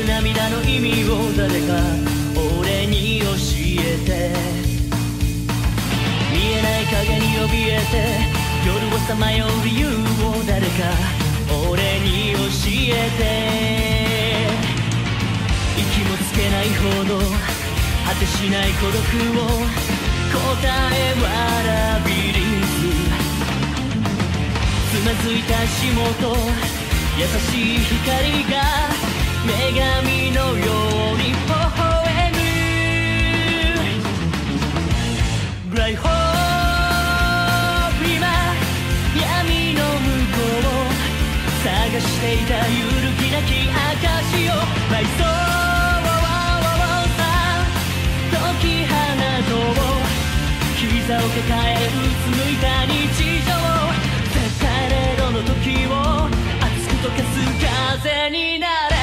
る涙の意味を誰か俺に教えて、見えない影に怯えて夜をさまよう理由を誰か俺に教えて、息もつけないほど果てしない孤独を答えはラビリンス、つまずいた足元優しい光が女神のように微笑む Bright Hope 今闇の向こうを探していた揺るぎなき証を埋葬さ解き放とう、膝を抱えうつむいた日常、絶対0度の時を熱く溶かす風になれ。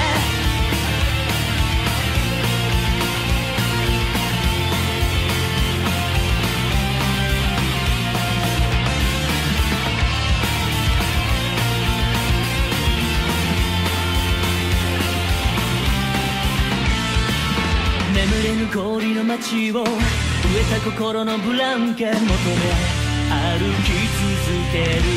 眠れぬ氷の街を飢えた心のブランケット求め歩き続ける、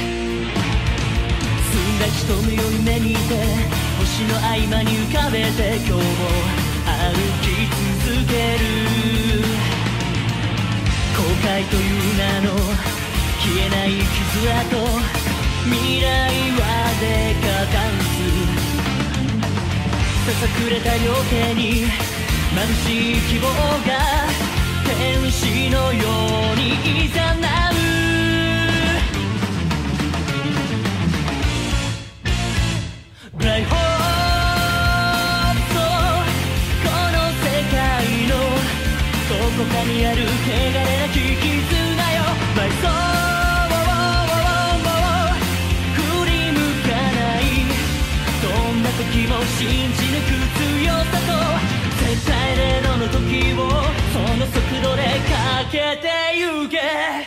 澄んだ瞳を夢見て星の合間に浮かべて今日も歩き続ける、後悔という名の消えない傷跡、未来はデカダンス、ささくれた両手に眩しい希望が天使のように誘う、Bright Hope この世界のどこかにある汚れなき絆よ、埋葬振り向かない、どんな時も信じ抜く強さと絶対0度の時をその速度で駆けてゆけ。